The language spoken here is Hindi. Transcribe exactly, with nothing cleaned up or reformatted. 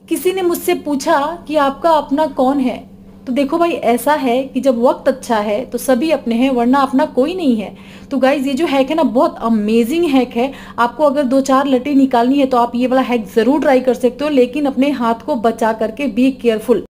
किसी ने मुझसे पूछा कि आपका अपना कौन है, तो देखो भाई ऐसा है कि जब वक्त अच्छा है तो सभी अपने हैं, वरना अपना कोई नहीं है। तो गाइज ये जो हैक है ना बहुत अमेजिंग हैक है। आपको अगर दो चार लटे निकालनी है तो आप ये वाला हैक जरूर ट्राई कर सकते हो, लेकिन अपने हाथ को बचा करके, बी केयरफुल।